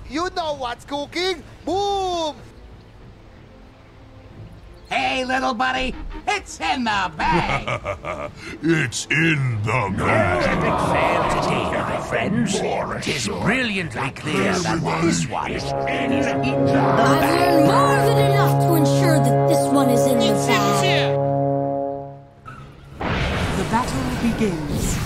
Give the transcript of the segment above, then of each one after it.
You know what's cooking? Boom! Hey, little buddy, it's in the bag. It's in the bag. Epic fail today, my friends. Tis brilliantly clear that this one is in the I've bag. learned more than enough to ensure that this one is in the bag. The battle begins.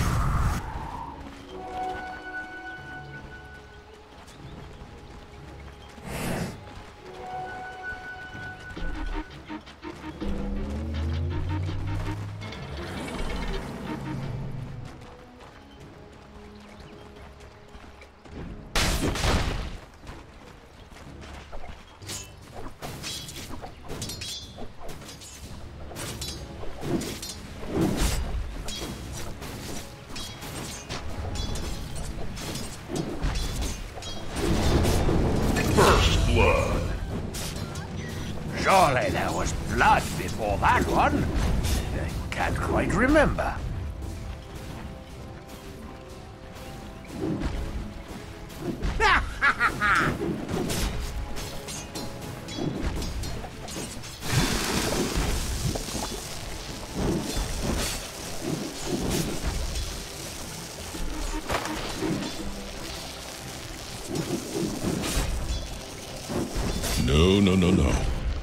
Blood. Surely there was blood before that one. I can't quite remember. No.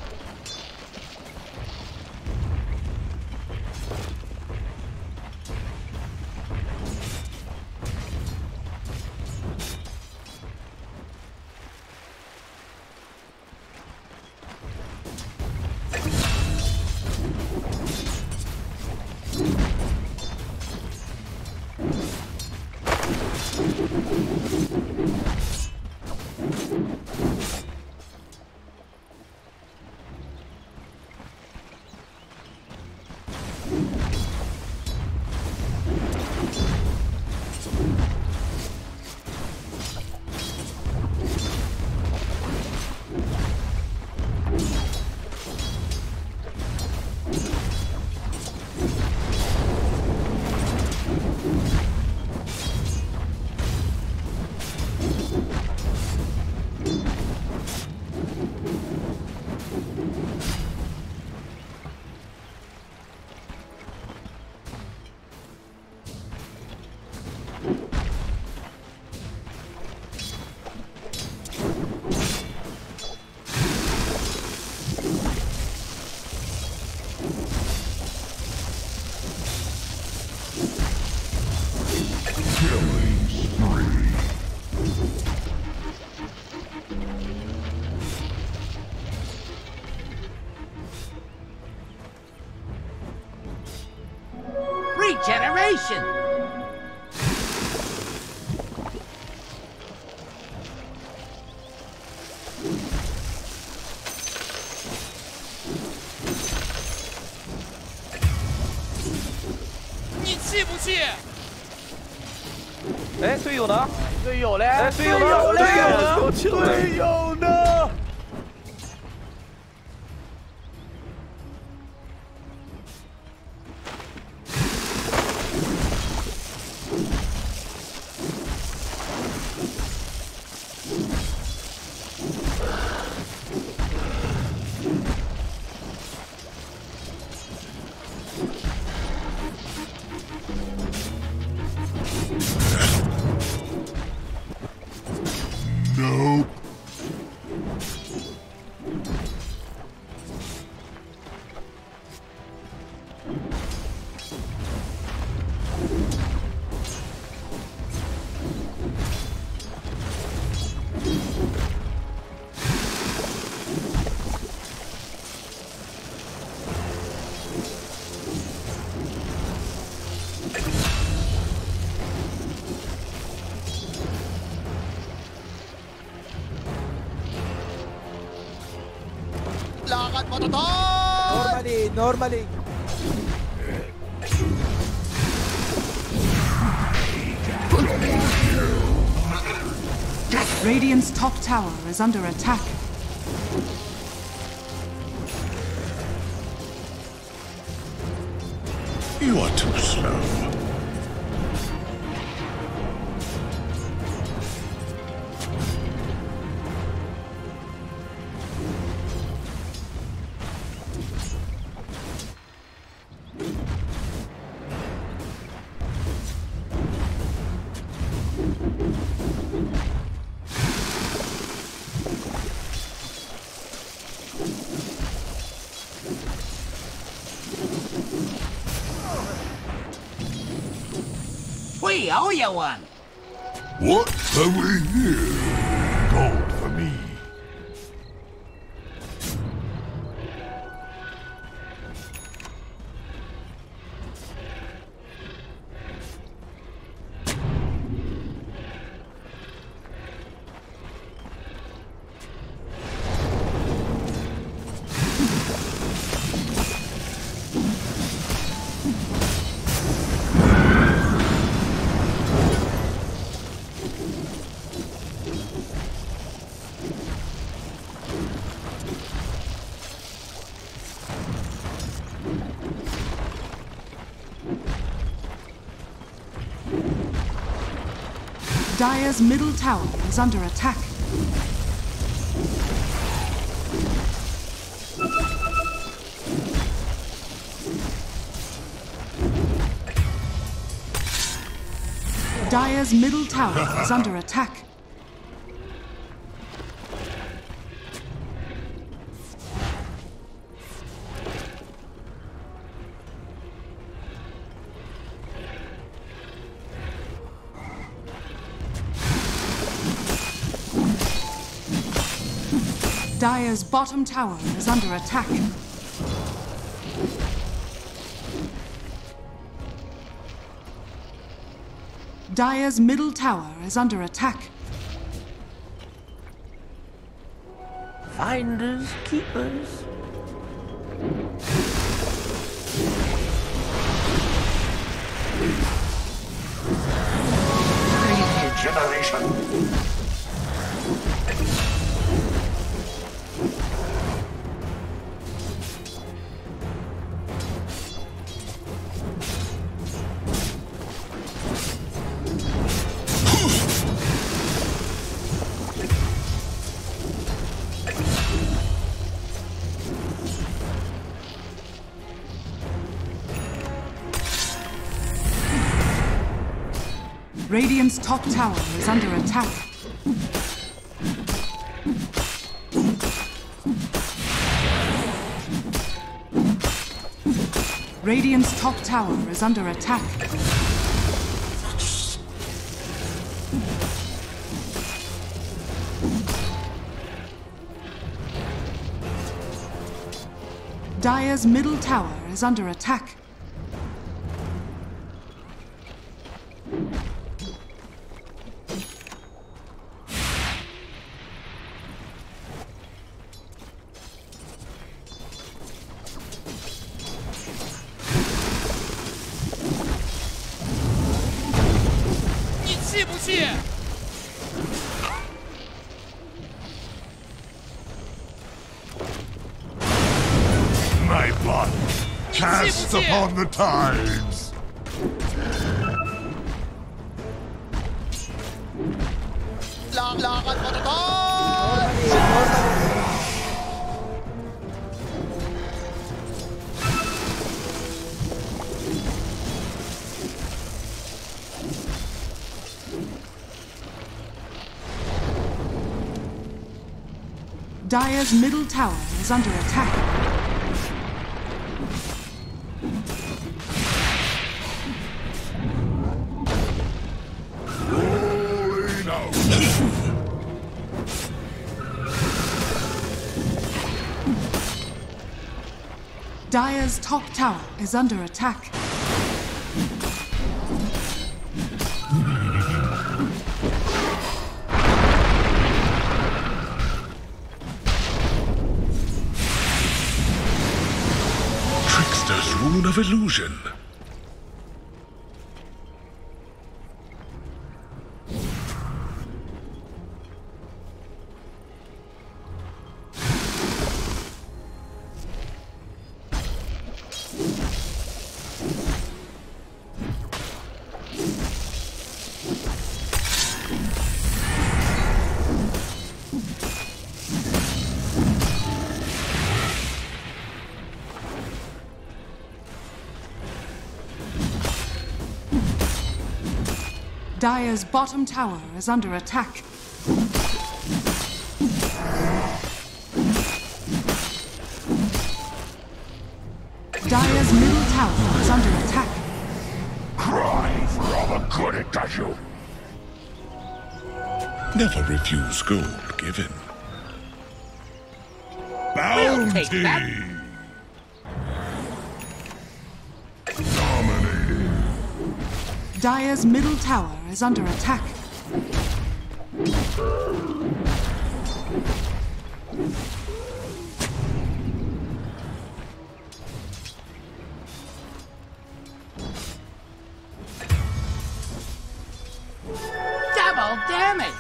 Regeneration! Nope. Lakad mo to, Tol! Normally. Radiant's top tower is under attack. You are too slow. We owe you one. What have we here? Gold for me. Dire's middle tower is under attack. Dire's middle tower is under attack. Dire's bottom tower is under attack. Dire's middle tower is under attack. Finders, keepers. Regeneration. Radiant's top tower is under attack. Radiant's top tower is under attack. Dire's middle tower is under attack. My blood cast upon the tides. Lakad Mataton! Dire's middle tower is under attack. Rolling out. Dire's top tower is under attack. Trickster's rune of illusion. Dire's bottom tower is under attack. Dire's middle tower is under attack. Cry for all the good it does you. Never refuse gold given. We'll take Bounty! that. Dominating. Dire's middle tower is under attack. Double damage.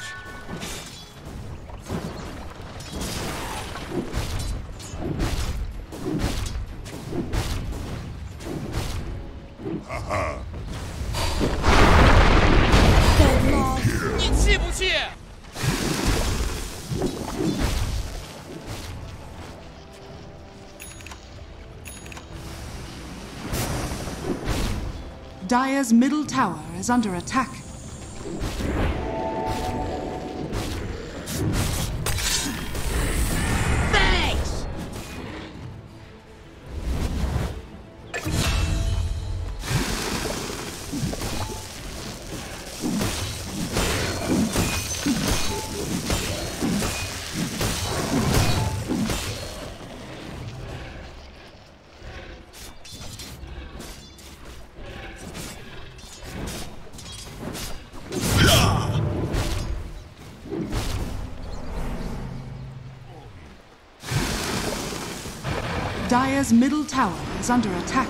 Dire's middle tower is under attack. Thanks. Dire's middle tower is under attack.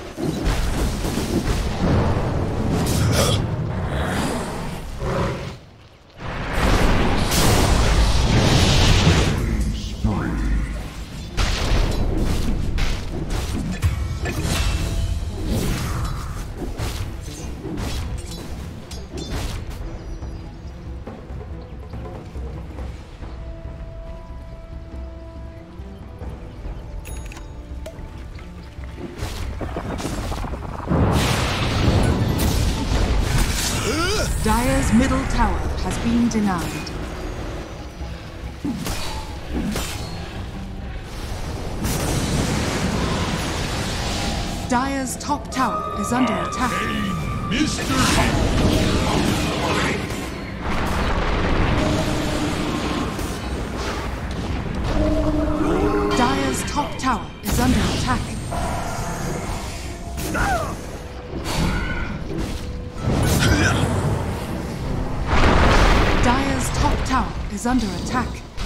Dire's middle tower has been denied. Dire's top tower is under attack. Dire's top tower is under attack. Dire's top tower is under attack.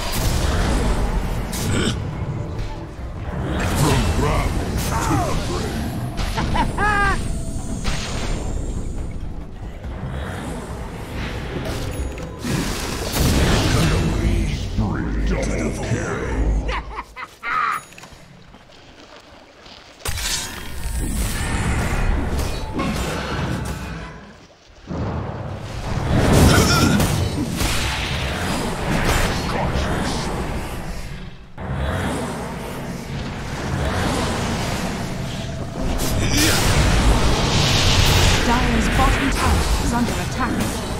Dire's bottom tower is under attack.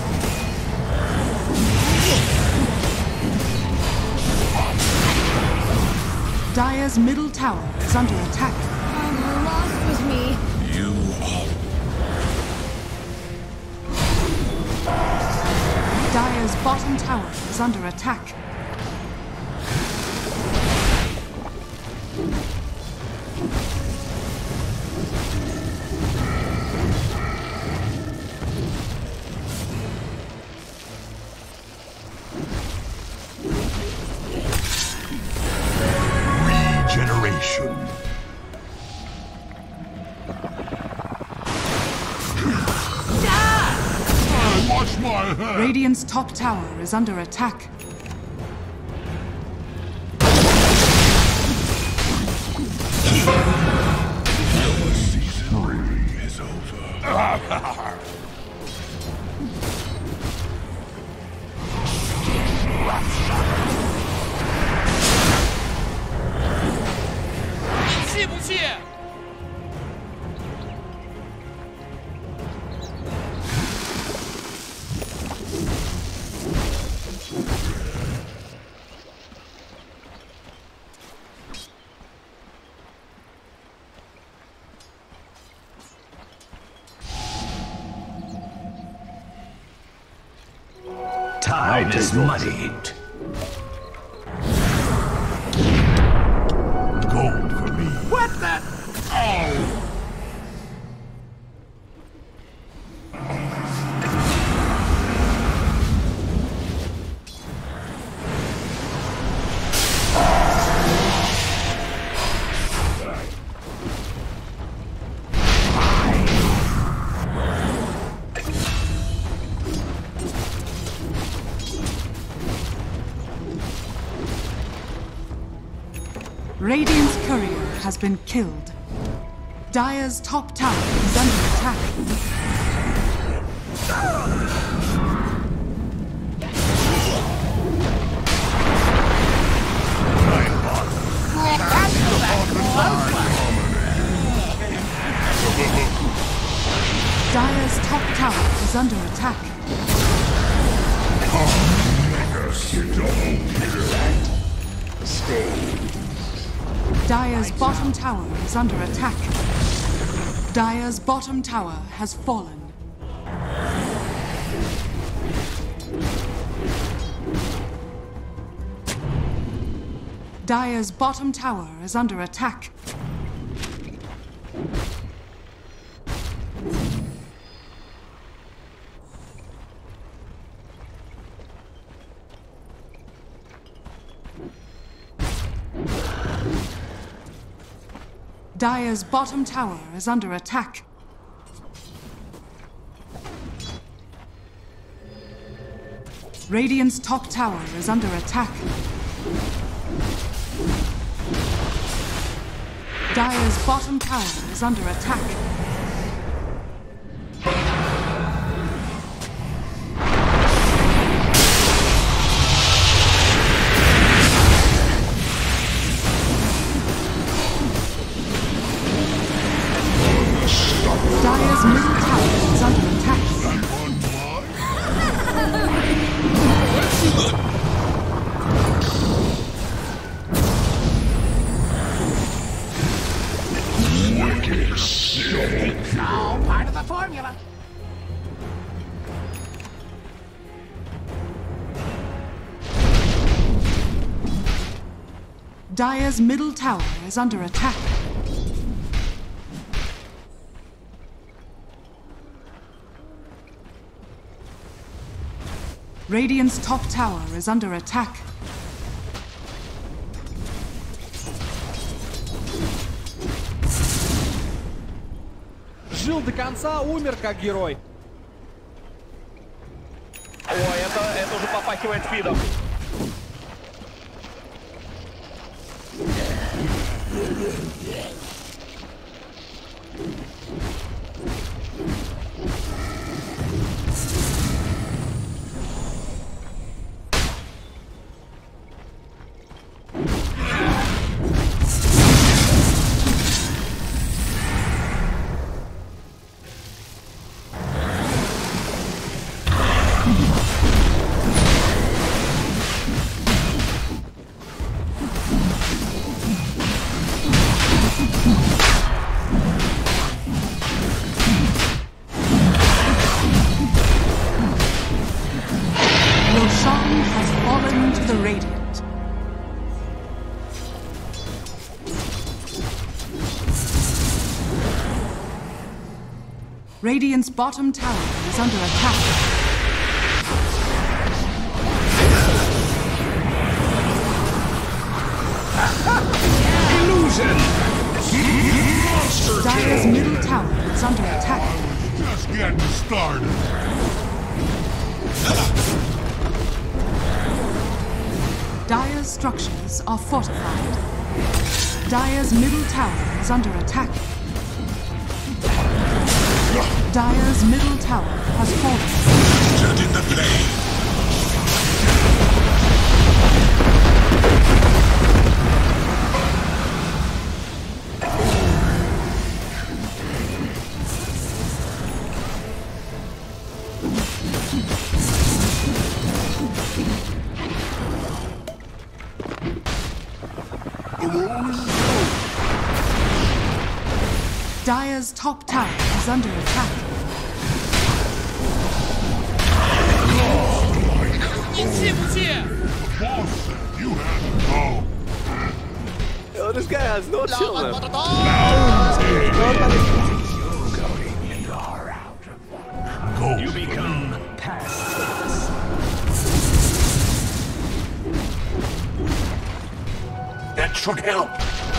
Dire's middle tower is under attack. You're lost with me. You are. Dire's bottom tower is under attack. Regeneration. Watch my head. Radiant's top tower is under attack. Season 3 is over. Time is money. Gold for me. What the? Oh! Radiant's courier has been killed. Dire's top tower is under attack. Dire's top tower is under attack. Dire's bottom tower is under attack. Dire's bottom tower has fallen. Dire's bottom tower is under attack. Dire's bottom tower is under attack. Radiant's top tower is under attack. Dire's bottom tower is under attack. Dire's middle tower is under attack. All part of the formula. Dire's middle tower is under attack. Radiant's top tower is under attack. Жил до конца, умер как герой. Ой, это уже попахивает фидом. Radiant's bottom tower is under attack. Illusion! Monster Dire's kill! middle tower is under attack. Just getting started. Dire's structures are fortified. Dire's middle tower is under attack. Dire's middle tower has fallen. Stood in the blade. Dire's top tower is under attack. Godlike has no Lakad children. mo to to! Go. You become past. That should help.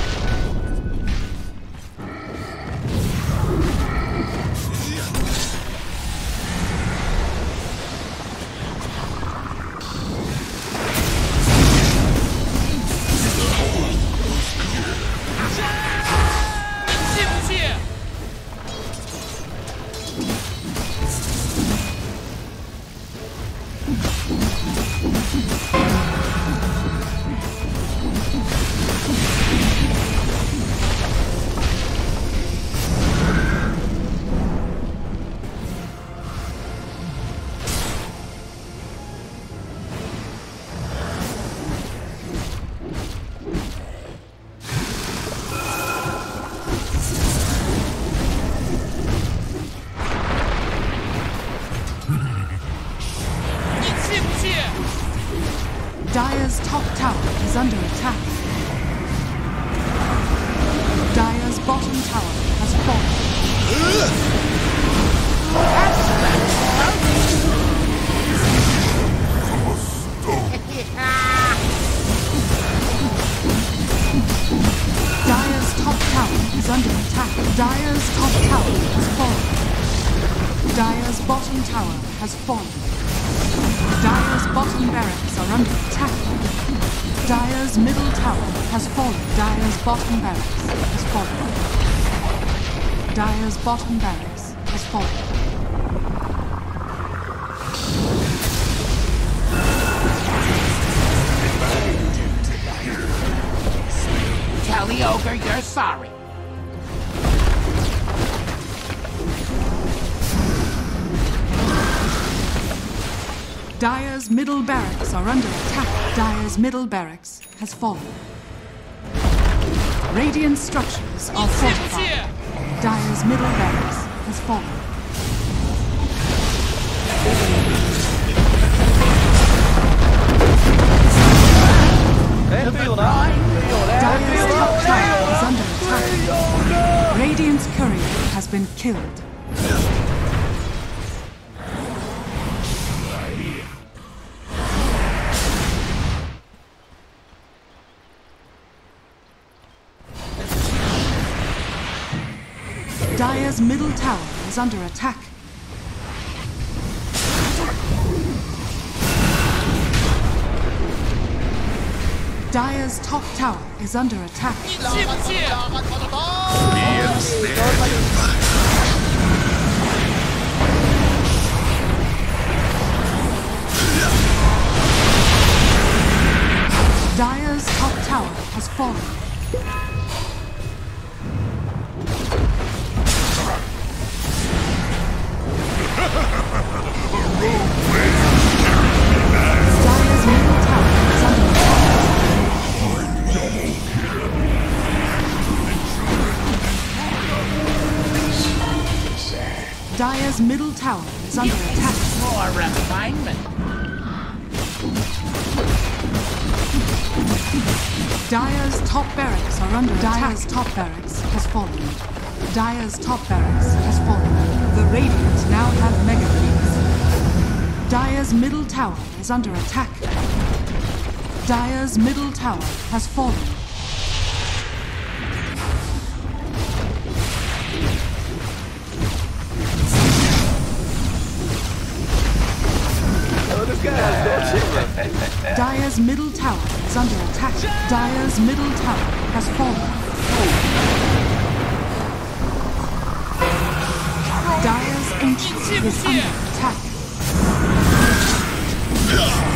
Dire's top tower is under attack. Dire's bottom tower has fallen. Dire's top tower is under attack. Dire's top tower has fallen. Dire's bottom tower has fallen. Dire's bottom barracks are under attack. Dire's middle tower has fallen. Dire's bottom barracks has fallen. Dire's bottom barracks has fallen. Tell the ogre you're sorry. Dire's middle barracks are under attack. Dire's middle barracks has fallen. Radiant structures are fortified. Dire's middle barracks has fallen. Dire's top tower is under attack. Radiant's courier has been killed. Dire's middle tower is under attack. Dire's top tower is under attack. Lakad mo to to! Dire's top tower has fallen. Dire's middle tower is under attack. Dire's middle tower is under attack. More refinement. Dire's top barracks are under attack. Dire's top barracks has fallen. Dire's top barracks has fallen. The Radiant now have mega creeps. Dire's middle tower is under attack. Dire's middle tower has fallen. Oh, this guy has no children. Dire's middle tower is under attack. Dire's middle tower has fallen. Dire's ancient is under attack.